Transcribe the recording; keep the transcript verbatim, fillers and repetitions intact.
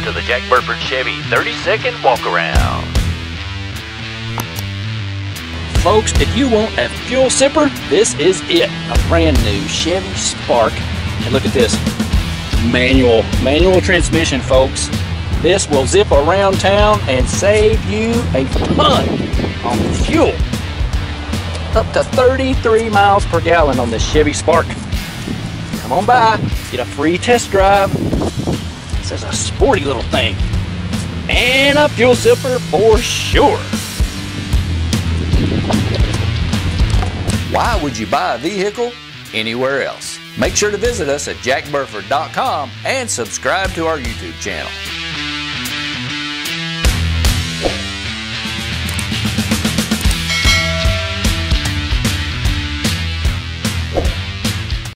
to the Jack Burford Chevy thirty second walk around. Folks, if you want a fuel sipper, this is it. A brand new Chevy Spark. And look at this. Manual, manual transmission, folks. This will zip around town and save you a ton on fuel. Up to thirty-three miles per gallon on this Chevy Spark. Come on by, get a free test drive. This is a sporty little thing. And a fuel sipper for sure. Why would you buy a vehicle anywhere else? Make sure to visit us at jack burford dot com and subscribe to our YouTube channel.